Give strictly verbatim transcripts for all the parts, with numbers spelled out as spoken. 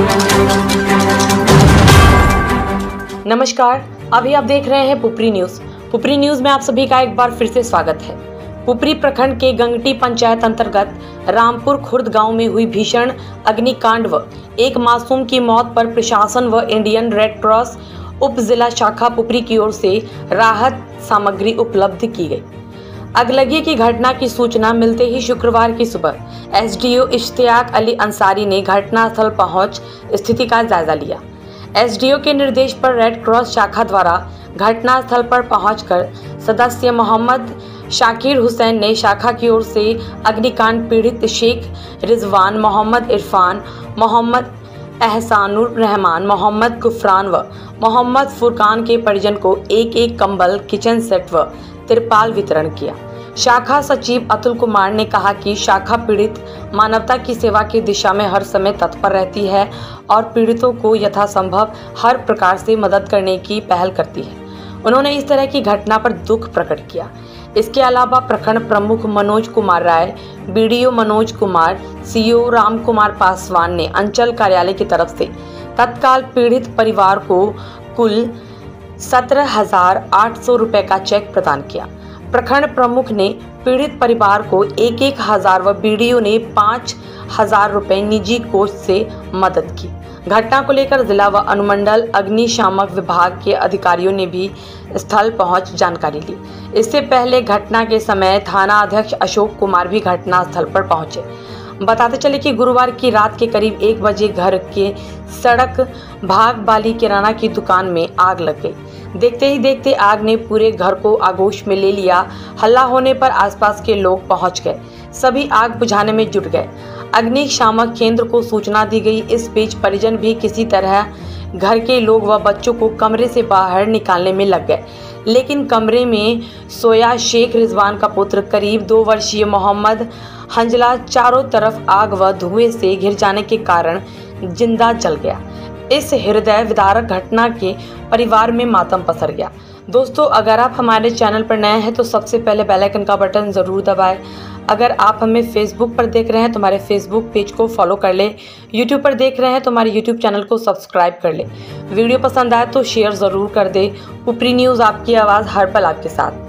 नमस्कार, अभी आप देख रहे हैं पुपरी न्यूज। पुपरी न्यूज में आप सभी का एक बार फिर से स्वागत है। पुपरी प्रखंड के गंगटी पंचायत अंतर्गत रामपुर खुर्द गांव में हुई भीषण अग्निकांड व एक मासूम की मौत पर प्रशासन व इंडियन रेड क्रॉस उप जिला शाखा पुपरी की ओर से राहत सामग्री उपलब्ध की गई। अगलगी की घटना की सूचना मिलते ही शुक्रवार की सुबह एसडीओ इश्तियाक अली अंसारी ने घटनास्थल पहुंच स्थिति का जायजा लिया। एसडीओ के निर्देश पर रेड क्रॉस शाखा द्वारा घटनास्थल पर पहुंचकर सदस्य मोहम्मद शाकिर हुसैन ने शाखा की ओर से अग्निकांड पीड़ित शेख रिजवान, मोहम्मद इरफान, मोहम्मद एहसानुर रहमान, मोहम्मद गुफरान व मोहम्मद फुरकान के परिजन को एक एक कंबल, किचन सेट व तिरपाल वितरण किया। शाखा सचिव अतुल कुमार ने कहा कि शाखा पीड़ित मानवता की सेवा की दिशा में हर समय तत्पर रहती है और पीड़ितों को यथासंभव हर प्रकार से मदद करने की पहल करती है। उन्होंने इस तरह की घटना पर दुख प्रकट किया। इसके अलावा प्रखंड प्रमुख मनोज कुमार राय, बीडीओ मनोज कुमार, सीईओ राम कुमार पासवान ने अंचल कार्यालय की तरफ से तत्काल पीड़ित परिवार को कुल सत्रह हजार आठ सौ रुपए का चेक प्रदान किया। प्रखंड प्रमुख ने पीड़ित परिवार को एक एक हजार व बीडीओ ने पाँच हजार रुपए निजी कोष से मदद की। घटना को लेकर जिला व अनुमंडल अग्निशामक विभाग के अधिकारियों ने भी स्थल पहुंच जानकारी ली। इससे पहले घटना के समय थाना अध्यक्ष अशोक कुमार भी घटना स्थल पर पहुंचे। बताते चले कि गुरुवार की रात के करीब एक बजे घर के सड़क भाग बाली किराना की दुकान में आग लग गई। देखते ही देखते आग ने पूरे घर को आगोश में ले लिया। हल्ला होने पर आसपास के लोग पहुंच गए, सभी आग बुझाने में जुट गए। अग्निशामक केंद्र को सूचना दी गई। इस बीच परिजन भी किसी तरह घर के लोग व बच्चों को कमरे से बाहर निकालने में लग गए, लेकिन कमरे में सोया शेख रिजवान का पुत्र करीब दो वर्षीय मोहम्मद हंजला चारों तरफ आग व धुएं से घिर जाने के कारण जिंदा जल गया। इस हृदय विदारक घटना के परिवार में मातम पसर गया। दोस्तों, अगर आप हमारे चैनल पर नए हैं तो सबसे पहले बेल आइकन का बटन ज़रूर दबाएं। अगर आप हमें फेसबुक पर देख रहे हैं तो हमारे फेसबुक पेज को फॉलो कर लें। यूट्यूब पर देख रहे हैं तो हमारे यूट्यूब चैनल को सब्सक्राइब कर लें। वीडियो पसंद आए तो शेयर ज़रूर कर दें। पुपरी न्यूज़, आपकी आवाज़ हर पल आपके साथ।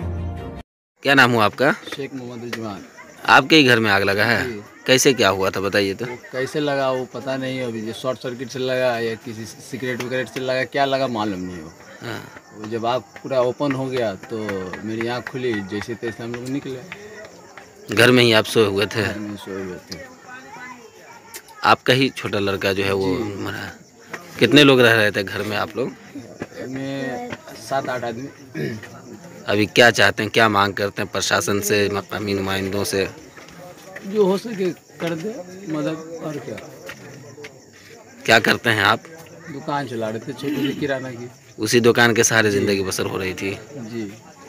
क्या नाम हुआ आपका? शेख मोहम्मद रिजवान। आपके ही घर में आग लगा है? कैसे क्या हुआ था बताइए तो। कैसे लगा वो पता नहीं, अभी शॉर्ट सर्किट से लगा या किसी सिगरेट वगैरह से लगा, क्या लगा मालूम नहीं हो। हाँ। वो जब आग पूरा ओपन हो गया तो मेरी आँख खुली, जैसे तैसे हम लोग निकले। घर में ही आप सोए हुए थे? घर में सोए हुए थे। आपका ही छोटा लड़का जो है वो मरा? कितने लोग रह रहे थे घर में आप लोग? में सात आठ आदमी। अभी क्या चाहते हैं, क्या मांग करते हैं प्रशासन से, मकामी नुमाइंदों से? जो हो सके कर दे मदद, और क्या। क्या करते हैं आप? दुकान चला रहे थे छोटी सी किराना की। उसी दुकान के सहारे जिंदगी बसर हो रही थी? जी।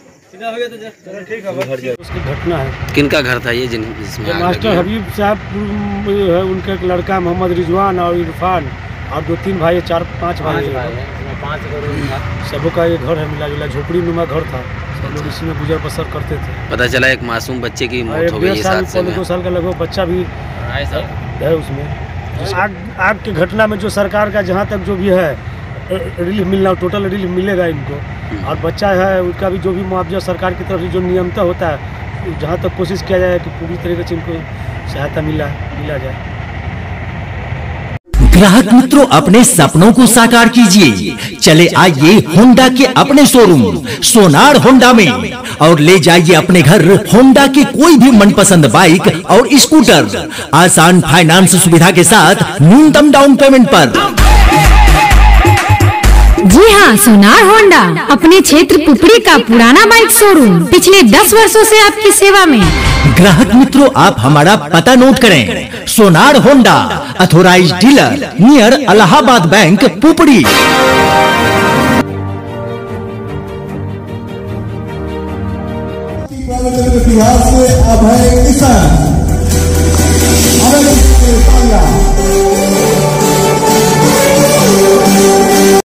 उसकी घटना है। किनका घर था ये जिन जिसमें मास्टर हबीब साहब है, उनका एक लड़का मोहम्मद रिजवान और इरफान और दो तीन भाई, चार पांच भाई है। सबों का ये घर है, मिला जुला झोपड़ी नुमा घर था। सब लोग इसी में गुजर बसर करते थे। पता चला एक मासूम बच्चे की मौत हो गई इस हादसे में। दो साल का लगभग बच्चा भी है उसमें। आग आग की घटना में जो सरकार का जहाँ तक जो भी है रिलीफ मिलना, टोटल रिलीफ मिलेगा इनको। और बच्चा है उसका भी जो भी मुआवजा सरकार की तरफ से जो नियमता होता है, जहाँ तक कोशिश किया जाए कि पूरी तरीके से इनको सहायता मिला मिला जाए। ग्राहक मित्रों, अपने सपनों को साकार कीजिए। चले आइए होंडा के अपने शोरूम सोनार होंडा में और ले जाइए अपने घर होंडा के कोई भी मनपसंद बाइक और स्कूटर आसान फाइनेंस सुविधा के साथ न्यूनतम डाउन पेमेंट पर। जी हाँ, सोनार होंडा अपने क्षेत्र पुपरी का पुराना बाइक शोरूम पिछले दस वर्षों से आपकी सेवा में। ग्राहक मित्रों, आप हमारा पता नोट करें। Sonar Honda authorized dealer near Allahabad bank Pupri. Bihar से अभय किसान।